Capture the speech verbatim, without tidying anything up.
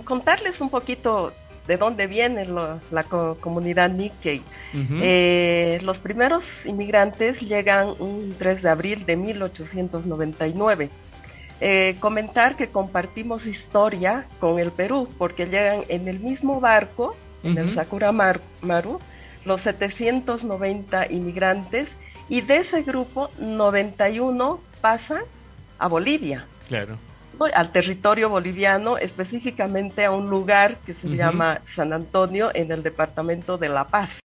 contarles un poquito de dónde viene lo, la co comunidad Nikkei. Ujú. Eh, los primeros inmigrantes llegan un tres de abril de mil ochocientos noventa y nueve. Eh, comentar que compartimos historia con el Perú, porque llegan en el mismo barco, en el Ujú. Sakura Mar Maru, los setecientos noventa inmigrantes, y de ese grupo, noventa y uno pasan a Bolivia, Claro. ¿no? Al territorio boliviano, específicamente a un lugar que se Ujú. llama San Antonio, en el departamento de La Paz.